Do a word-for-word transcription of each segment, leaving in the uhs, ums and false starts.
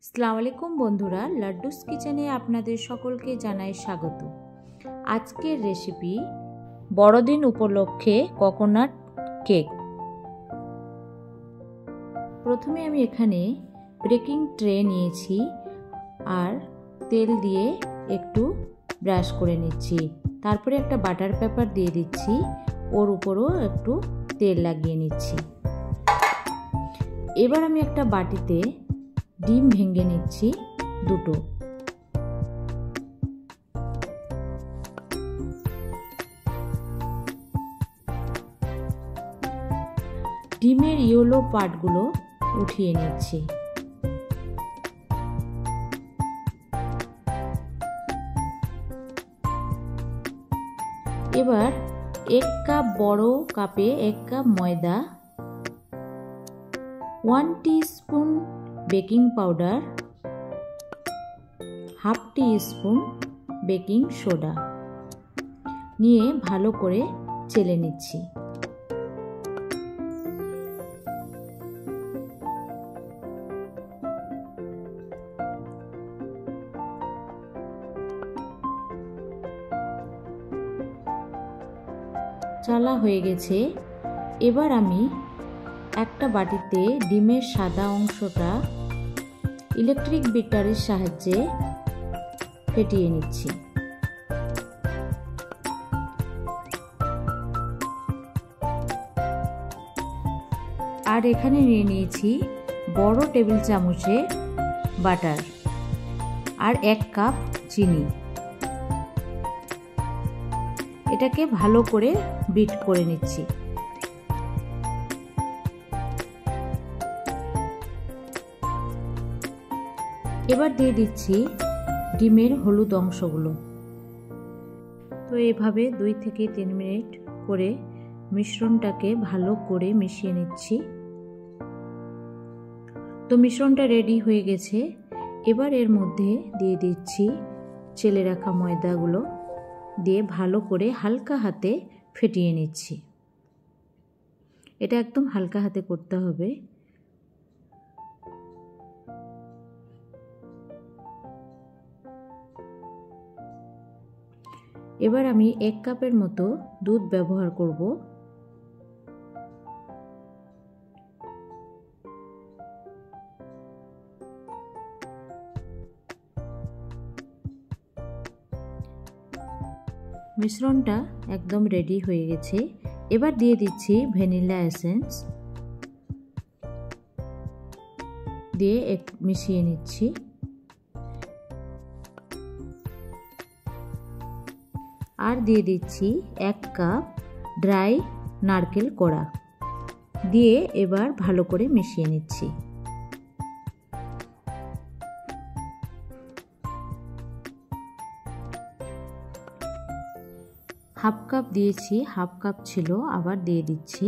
আসসালামু আলাইকুম বন্ধুরা, লাড্ডুস কিচেনে আপনাদের সকলকে জানাই স্বাগত। আজকের রেসিপি বড়দিন উপলক্ষে কোকোনাট কেক। প্রথমে আমি এখানে বেকিং ট্রে নিয়েছি আর তেল দিয়ে একটু ব্রাশ করে নিচ্ছি। তারপরে একটা বাটার পেপার দিয়ে দিচ্ছি, ওর উপরও একটু তেল লাগিয়ে নিচ্ছি। এবার আমি একটা বাটিতে ডিম ভেঙে নিচ্ছি দুটো। ডিমের ইয়েলো পার্টগুলো উঠিয়ে নিচ্ছি। এবার এক কাপ বড় কাপে এক কাপ ময়দা, one teaspoon baking powder, half teaspoon baking soda নিয়ে ভালো করে চেলে নিচ্ছি। চালা হয়ে গেছে। এবার আমি একটা বাটিতে ডিমের সাদা অংশটা ইলেকট্রিক বিটারের সাহায্যে ফেটিয়ে নিচ্ছি। আর এখানে নিয়ে নিয়েছি বড় টেবিল চামচে বাটার আর এক কাপ চিনি। এটাকে ভালো করে বিট করে নিচ্ছি। এবার দিয়ে দিচ্ছি ডিমের হলুদ অংশগুলো। তো এভাবে দুই থেকে তিন মিনিট করে মিশ্রণটাকে ভালো করে মিশিয়ে নিচ্ছি। তো মিশ্রণটা রেডি হয়ে গেছে। এবার এর মধ্যে দিয়ে দিচ্ছি চেলে রাখা ময়দাগুলো, দিয়ে ভালো করে হালকা হাতে ফেটিয়ে নিচ্ছি। এটা একদম হালকা হাতে করতে হবে। এবার আমি এক কাপের মতো দুধ ব্যবহার করব। মিশ্রণটা একদম রেডি হয়ে গেছে। এবার দিয়ে দিচ্ছি ভ্যানিলা এসেন্স, দিয়ে এক মিশিয়ে নিচ্ছি। আর দিয়ে দিচ্ছি এক কাপ ড্রাই নারকেল কোড়া, দিয়ে এবার ভালো করে মিশিয়ে নিচ্ছি। হাফ কাপ দিয়েছি, হাফ কাপ ছিল, আবার দিয়ে দিচ্ছি,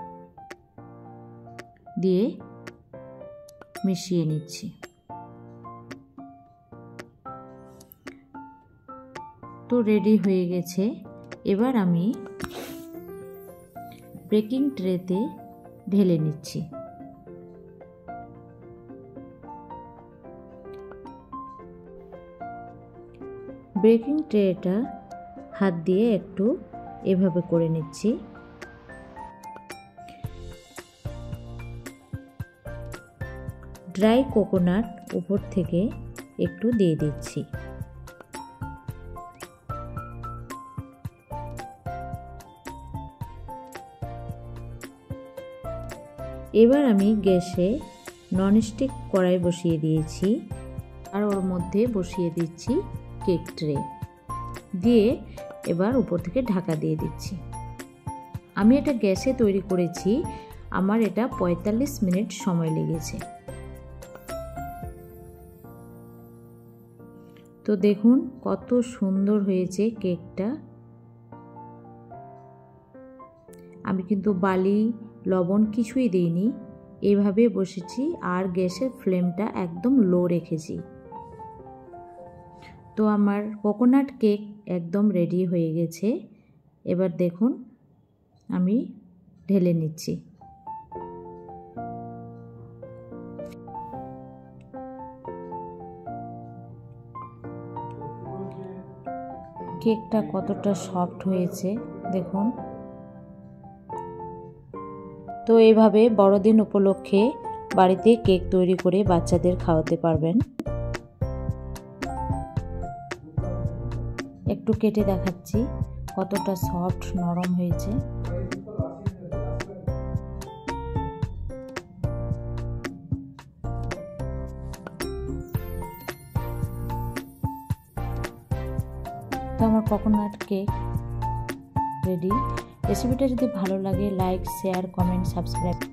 দিয়ে মিশিয়ে নিচ্ছি। তো রেডি হয়ে গেছে। এবার আমি বেকিং ট্রেতে ঢেলে নিচ্ছি। বেকিং ট্রেটা হাত দিয়ে একটু এভাবে করে নিচ্ছি। ড্রাই কোকোনাট উপর থেকে একটু দিয়ে দিচ্ছি। এবার আমি গ্যাসে ননস্টিক কড়াই বসিয়ে দিয়েছি আর ওর মধ্যে বসিয়ে দিচ্ছি কেক ট্রে, দিয়ে এবার উপর থেকে ঢাকা দিয়ে দিচ্ছি। আমি এটা গ্যাসে তৈরি করেছি, আমার এটা পঁয়তাল্লিশ মিনিট সময় লেগেছে। তো দেখুন কত সুন্দর হয়েছে কেকটা। আমি কিন্তু বালি লবণ কিছুই দিইনি, এইভাবে বসেছি আর গ্যাসের ফ্লেমটা একদম লো রেখেছি। তো আমার কোকোনাট কেক একদম রেডি হয়ে গেছে। এবার দেখুন আমি ঢেলে নিচ্ছি। কেকটা কতটা সফট হয়েছে দেখুন। তো এইভাবে বড়দিন উপলক্ষে বাড়িতে কেক তৈরি করে বাচ্চাদের খাওয়াতে পারবেন। একটু কেটে দেখাচ্ছি কতটা সফট নরম হয়েছে। তো আমার কোকোনাট কেক রেডি। রেসিপিটা যদি ভালো লাগে লাইক, শেয়ার, কমেন্ট, সাবস্ক্রাইব